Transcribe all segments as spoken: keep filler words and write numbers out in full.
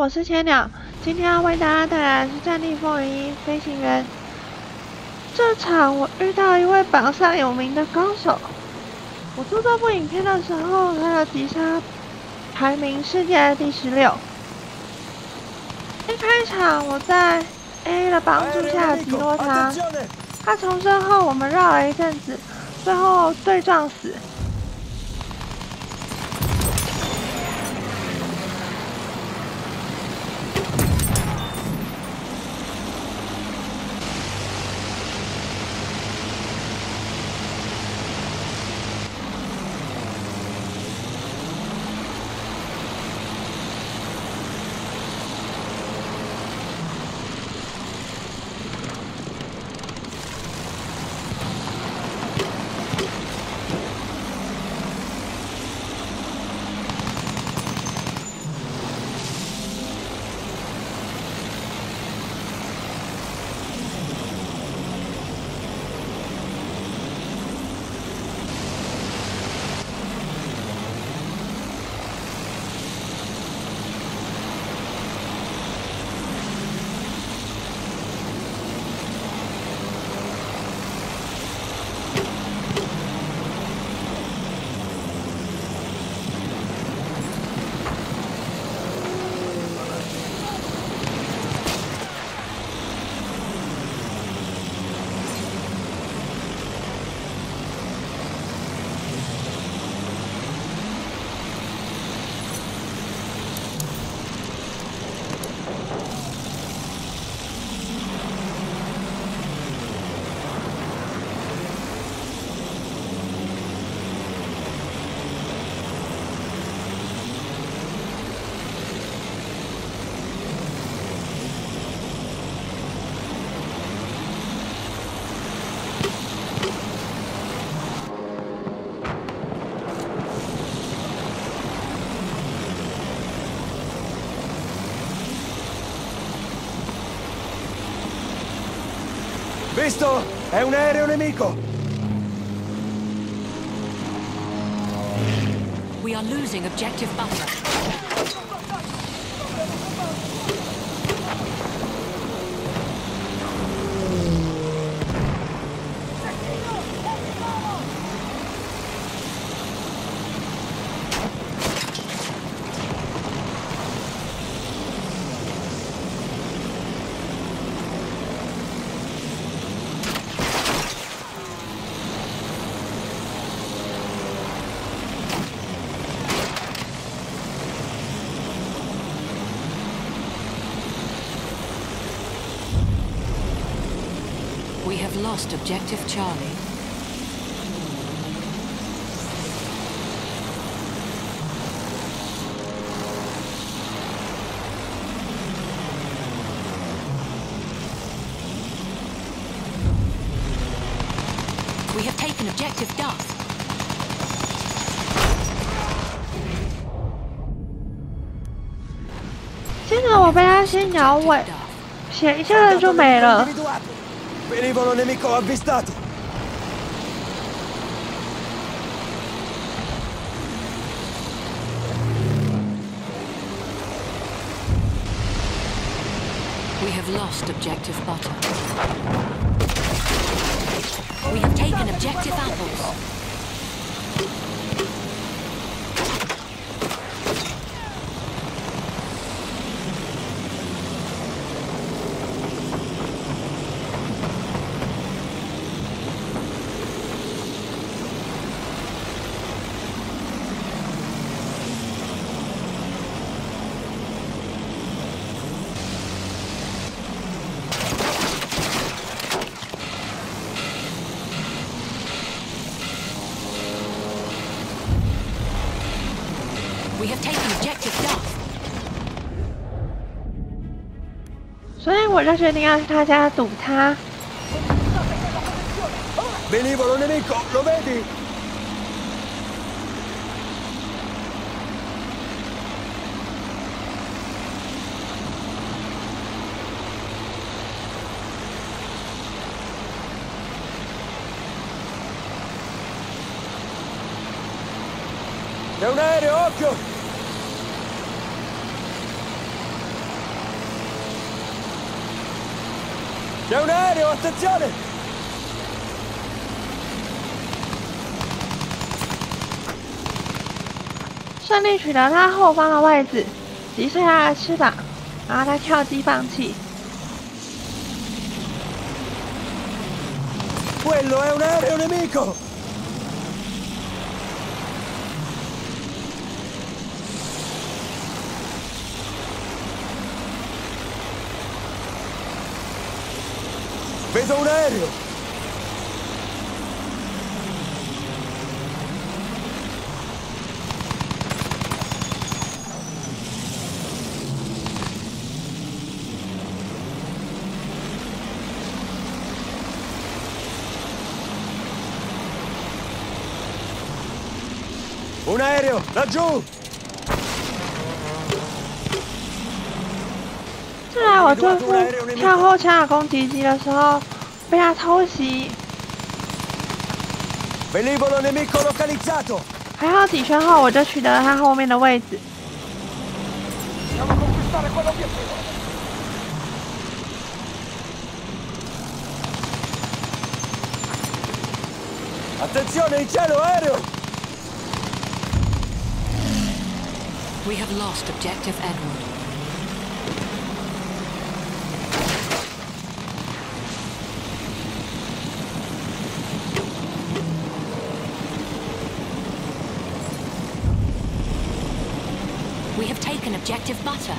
我是千鸟，今天要为大家带来的是《战地风云一飞行员》。这场我遇到一位榜上有名的高手，我做这部影片的时候，他的击杀排名世界第十六。一开场我在 A 的帮助下击落他，他重生后我们绕了一阵子，最后对撞死。 Visto? È un aereo nemico! We are losing objective Butter. We have lost objective Charlie. We have taken objective Duff. 接着我被他先摇尾，血一下子就没了。 Velivolo nemico avvistato! We have lost objective Butter. We have taken objective Apples. We have taken objective Duff. 所以我就决定要去他家堵他。 Velivolo nemico, lo vedi? C'è un aereo, occhio! attenzione! 顺利取得他后方的位置，击碎他的翅膀，然后他跳机放弃。 Quello è un aereo nemico! Vedo un aereo! Un aereo, laggiù! 就在我对付跳后枪的攻击机的时候，被他偷袭。 Velivolo nemico localizzato! 还好几圈后，我就取得了他后面的位置。 Dobbiamo conquistare quell'obiettivo! Attenzione, in cielo, aereo! We have lost objective Edward. We have taken objective Butter.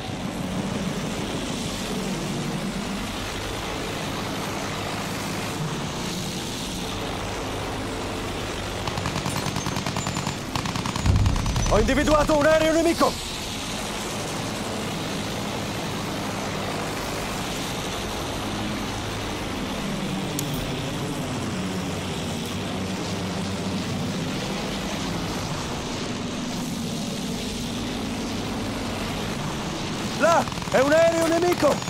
Ho individuato un aereo nemico! Là! È un aereo nemico!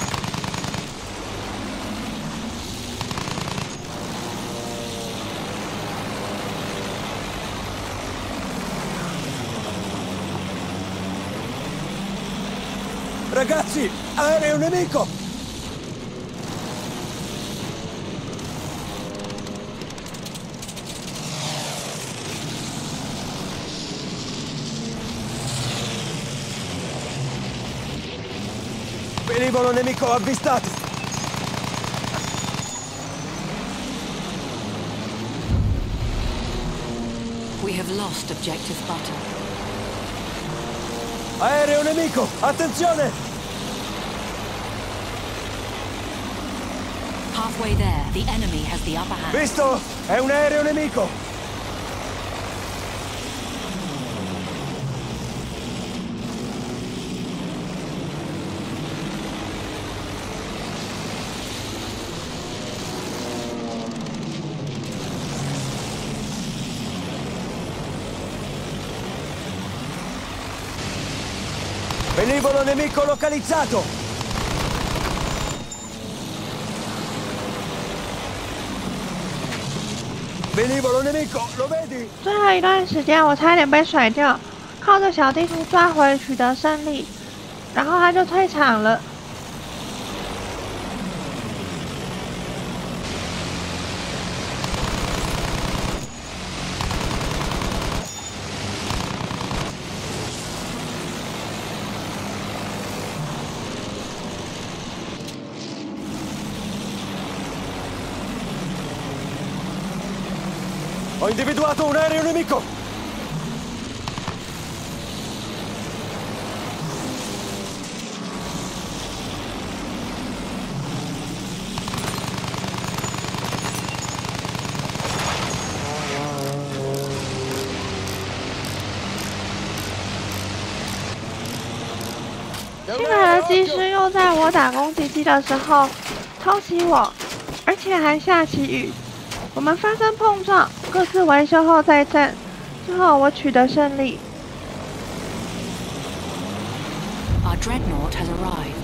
Ragazzi, aereo nemico! Velivolo nemico avvistato! We have lost objective Butter. Aereo nemico! Attenzione! Halfway there, the enemy has the upper hand. Visto? È un aereo nemico! Velivolo nemico localizzato! Velivolo nemico, lo vedi? 最后一段时间，我差点被甩掉，靠着小地图抓回取得胜利，然后他就退场了。 Ho individuato un aereo nemico! È 新 un 来的 aereo, 技 occhio! 师又在我打攻击机的时候偷袭我，而且还下起雨。我们发生碰撞，各自维修后再战，最后我取得胜利。 Our dreadnought has arrived.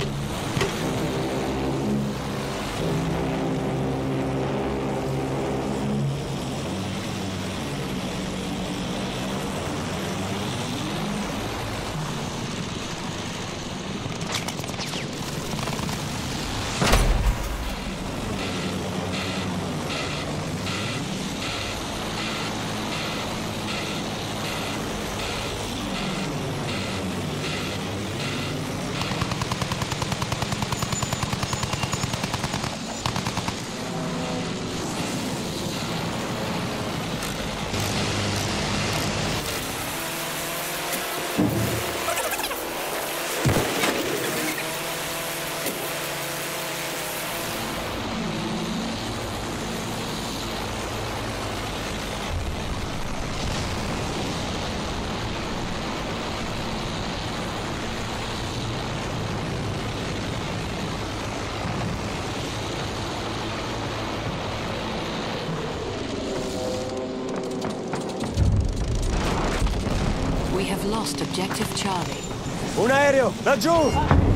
have lost objective Charlie. Un aereo, laggiù!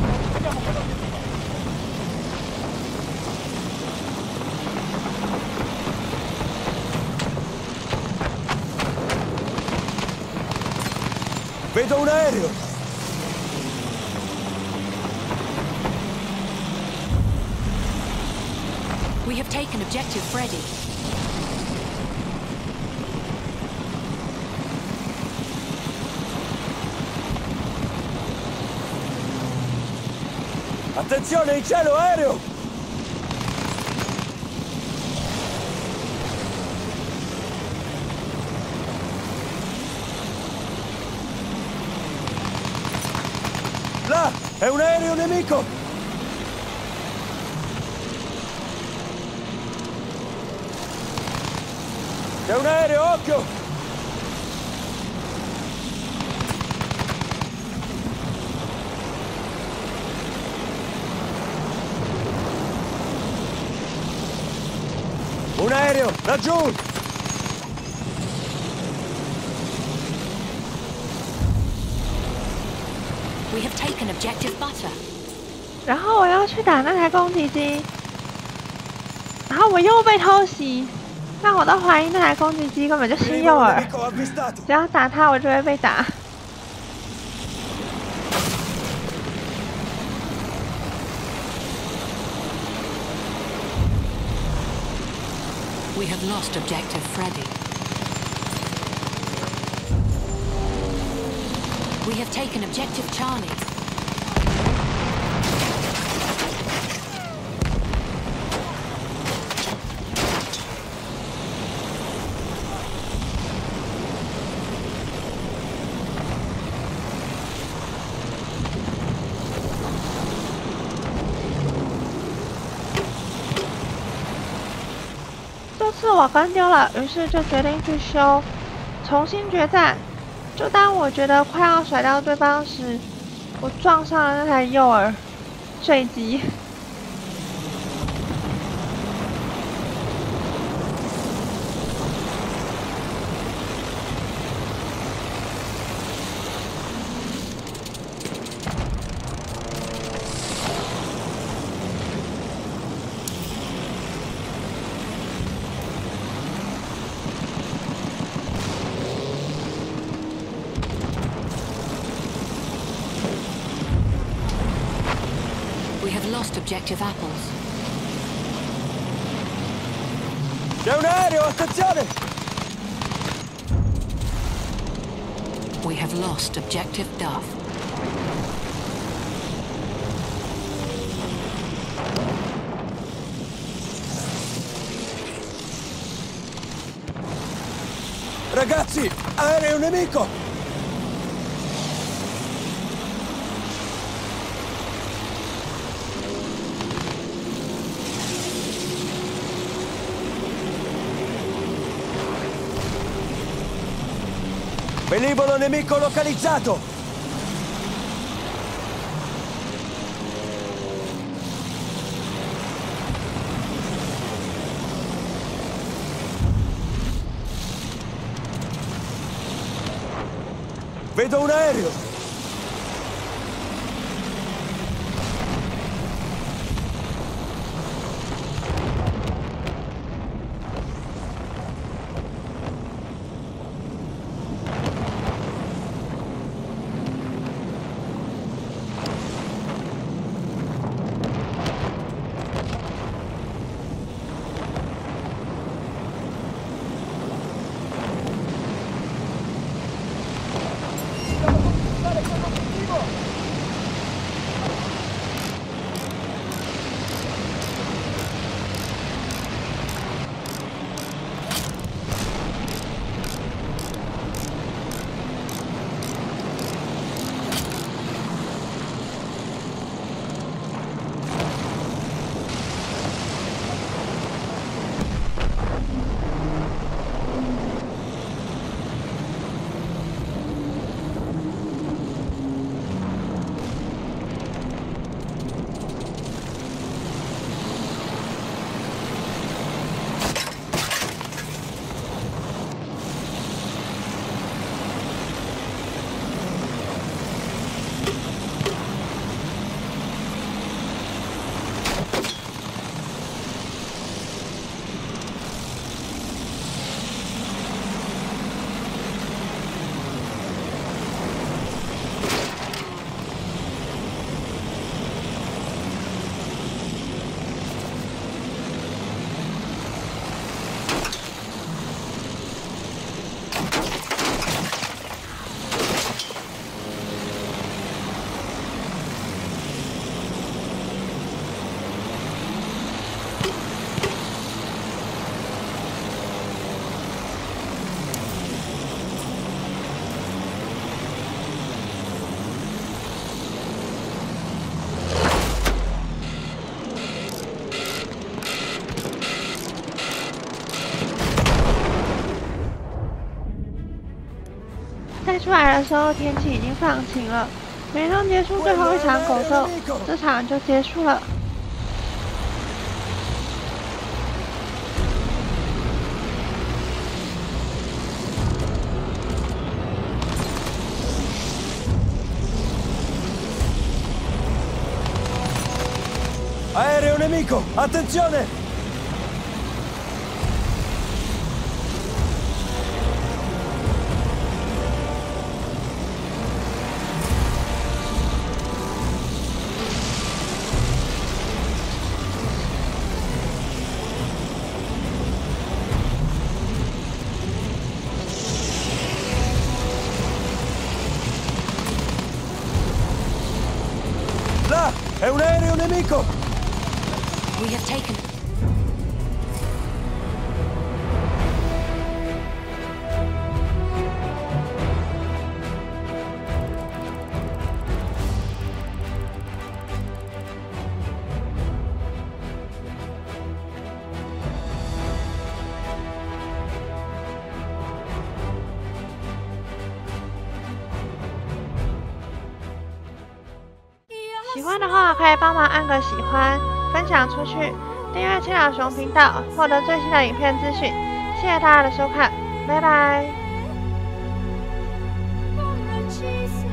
Vedo un aereo! We have taken objective Freddy. Attenzione, in cielo, aereo! Là! È un aereo nemico! C'è un aereo, occhio! Un aereo, laggiù! We have taken objective Butter. 然后我要去打那台攻击机，然后我又被偷袭，那我都怀疑那台攻击机根本就是诱 Un 饵， nemico avvistato! 只要打他我就会被打。 We have lost objective Freddy. We have taken objective Charlie. 这次我跟丢了，于是就决定去修，重新决战。就当我觉得快要甩掉对方时，我撞上了那台诱饵，坠机。 We have lost objective Apples. C'è un aereo, attenzione! We have lost objective Duff. Ragazzi, aereo nemico! Velivolo nemico localizzato! Vedo un aereo! 开出来的时候，天气已经放晴了。没能结束最后一场狗斗，这场就结束了。 Aereo nemico! Attenzione! Là! È un aereo nemico! We have taken... 喜欢的话可以帮忙按个喜欢，分享出去，订阅青鸟熊频道，获得最新的影片资讯。谢谢大家的收看，拜拜。